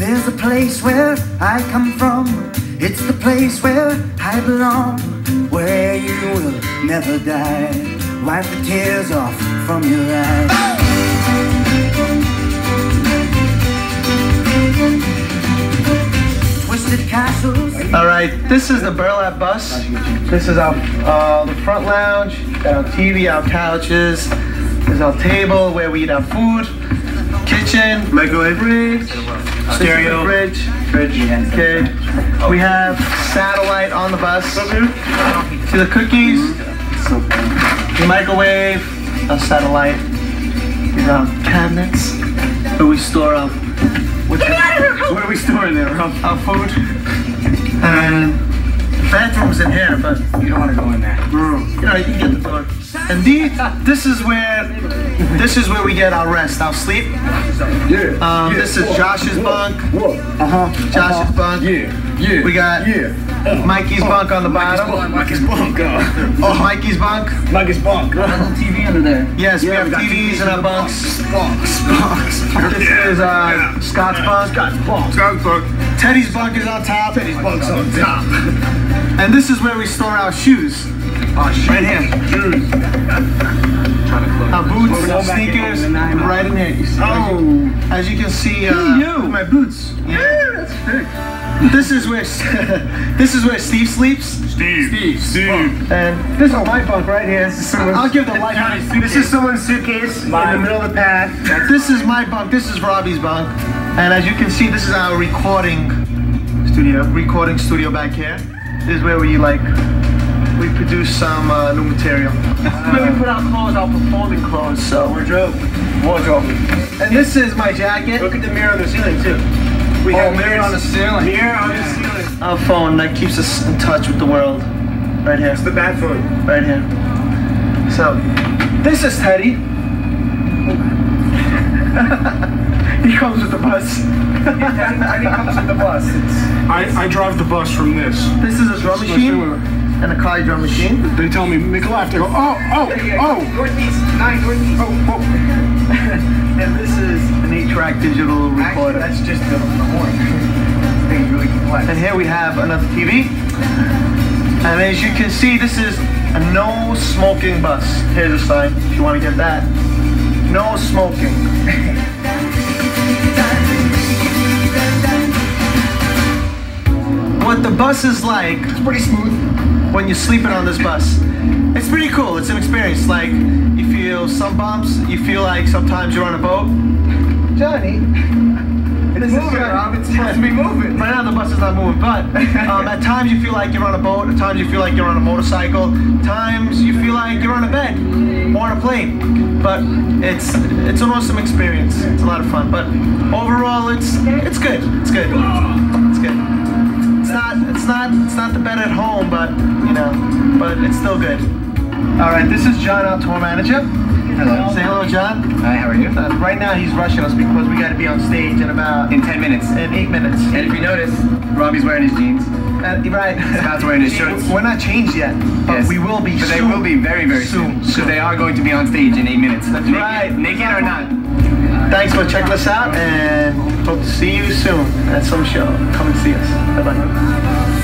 There's a place where I come from. It's the place where I belong, where you will never die. Wipe the tears off from your eyes. Twisted castles. All right, this is the Burlap bus. This is our the front lounge. Got our TV, our couches. There's our table where we eat our food. Kitchen, microwave, fridge, stereo, fridge. Okay. We have satellite on the bus. See the cookies, the microwave, a satellite. These are cabinets where we store our. What are we storing there, Rob? Our food. And the bathroom's in here, but you don't want to go in there. You know, you can get the door. And this is where we get our rest, our sleep. This is Josh's bunk. Josh's bunk. We got Mikey's bunk on the bottom. Mikey's bunk. Oh, Mikey's bunk. Mikey's bunk. There's a TV under there. Yes, we have TVs in our bunks. This is Scott's bunk. Scott's bunk. Teddy's bunk is on top. Teddy's bunk's on top. And this is where we store our shoes. Right here. Shoes. Our boots, sneakers, right in here. Oh. As you can see, my boots. Yeah, that's big. This is where Steve sleeps. Steve. And this is my bunk right here. I'll give the light. This is someone's suitcase in the middle of the path. This is my bunk. This is Robbie's bunk. And as you can see, this is our recording studio back here. This is where we produce some new material. Where we put our clothes, our performing clothes. So Wardrobe. And this is my jacket. Look at the mirror on the ceiling too. We have mirror on the ceiling. Mirror on the ceiling. Our phone that keeps us in touch with the world. Right here. It's the bad phone. Right here. So, this is Teddy. He comes with the bus. Teddy comes with the bus. I drive the bus from this. This is a drum machine and a car drum machine. They tell me make a left. I go Northeast, 9 northeast. And this is an 8-track digital recorder. That's just the horn. This thing's really complex. And here we have another TV. And as you can see, this is a no smoking bus. Here's a sign if you want to get that. No smoking. What the bus is like, It's pretty smooth. when you're sleeping on this bus. It's pretty cool. It's an experience. Like, you feel some bumps. You feel like sometimes you're on a boat. Johnny, It's moving, Rob. It's supposed to be moving. right now the bus is not moving, but at times you feel like you're on a boat. At times you feel like you're on a motorcycle. Times you feel like you're on a bed or on a plane. But it's an awesome experience. It's a lot of fun. But overall, it's good. It's good. It's good. It's not the bed at home, but but it's still good. All right, this is John, our tour manager. Hello. Say hello, John. Hi, how are you? Right now he's rushing us because we got to be on stage in 10 minutes. in 8 minutes. And if you notice, Robbie's wearing his jeans. Right. Scott's wearing his shorts. We're not changed yet, but Yes. we will be But soon. they will be very, very soon. Because they are going to be on stage in 8 minutes. That's right. Naked or not. Thanks for checking us out, and hope to see you soon at some show. Come and see us. Bye-bye.